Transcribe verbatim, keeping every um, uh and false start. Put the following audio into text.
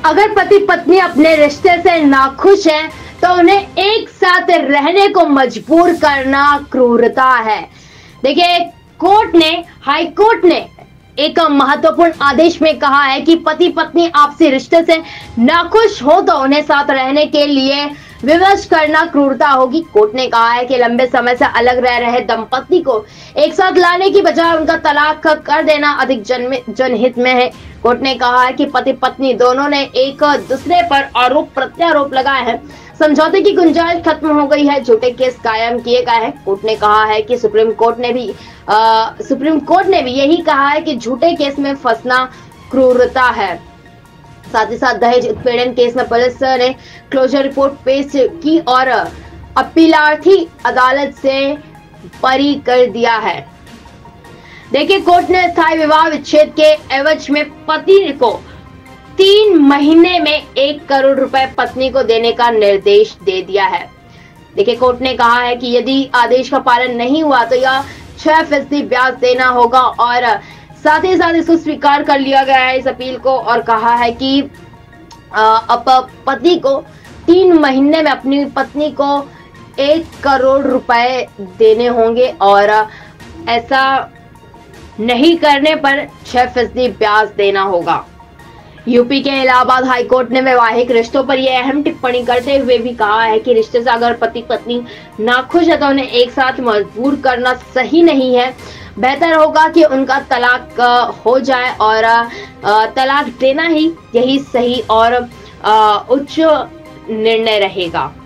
अगर पति पत्नी अपने रिश्ते से नाखुश हैं तो उन्हें एक साथ रहने को मजबूर करना क्रूरता है। देखिए, कोर्ट ने हाई कोर्ट ने एक महत्वपूर्ण आदेश में कहा है कि पति पत्नी आपसी रिश्ते से नाखुश हो तो उन्हें साथ रहने के लिए विवश करना क्रूरता होगी। कोर्ट ने कहा है कि लंबे समय से अलग रह रहे दंपति को एक साथ लाने की बजाय उनका तलाक कर देना अधिक जन जनहित में है। कोर्ट ने कहा है कि पति पत्नी दोनों ने एक दूसरे पर आरोप प्रत्यारोप लगाए हैं, समझौते की गुंजाइश खत्म हो गई है, झूठे केस कायम किए गए हैं। कोर्ट ने कहा है कि सुप्रीम कोर्ट ने भी आ, सुप्रीम कोर्ट ने भी यही कहा है कि झूठे केस में फंसना क्रूरता है। साथ ही साथ दहेज उत्पीड़न केस में पुलिस ने क्लोजर रिपोर्ट पेश की और अपीलार्थी अदालत से बरी कर दिया है। देखिए, कोर्ट ने स्थायी विवाह विच्छेद के एवज में पति को तीन महीने में एक करोड़ रुपए पत्नी को देने का निर्देश दे दिया है। देखिए, कोर्ट ने कहा है कि यदि आदेश का पालन नहीं हुआ तो यह छह फीसदी ब्याज देना होगा और साथ ही साथ इसको स्वीकार कर लिया गया है इस अपील को, और कहा है कि अब पति को तीन महीने में अपनी पत्नी को एक करोड़ रुपए देने होंगे और ऐसा नहीं करने पर छह फीसदी ब्याज देना होगा। यूपी के इलाहाबाद हाईकोर्ट ने वैवाहिक रिश्तों पर यह अहम टिप्पणी करते हुए भी कहा है कि रिश्ते से अगर पति पत्नी नाखुश है तो उन्हें एक साथ मजबूर करना सही नहीं है। बेहतर होगा कि उनका तलाक हो जाए और तलाक देना ही यही सही और उच्च निर्णय रहेगा।